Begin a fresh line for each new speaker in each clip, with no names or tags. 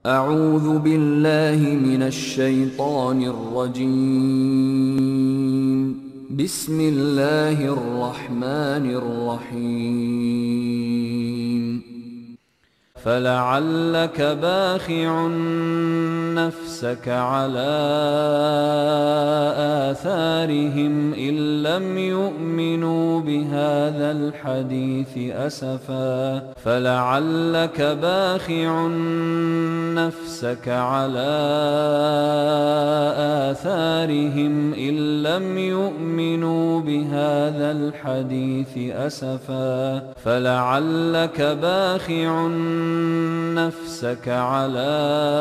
أعوذ بالله من الشيطان الرجيم. بسم الله الرحمن الرحيم. فلعلك باخع نفسك على آثارهم إن لم يؤمنوا بهذا الحديث أسفا فلعلك باخع نفسك على آثارهم إن لم يؤمنوا بهذا الحديث أسفا فلعلك باخع نفسك على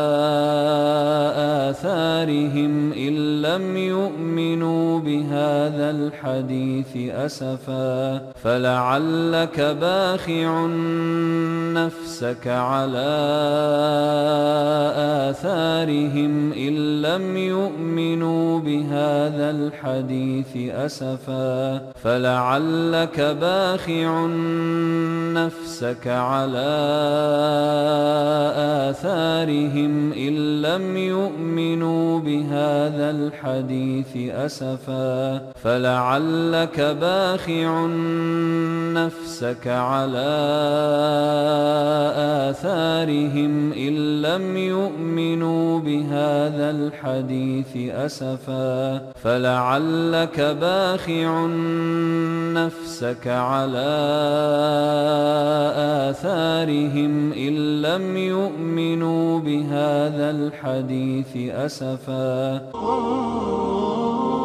آثارهم إن لم يؤمنوا بهذا الحديث أسفا فلعلك باخع نفسك على آثارهم إن لم يؤمنوا بهذا الحديث أسفا فلعلك باخع نفسك على آثارهم إن لم يؤمنوا بهذا الحديث أسفا فلعلك باخع نفسك على آثارهم إن لم يؤمنوا بهذا الحديث أسفا فلعلك باخع نفسك على آثارهم إن لم يؤمنوا بهذا الحديث أسفا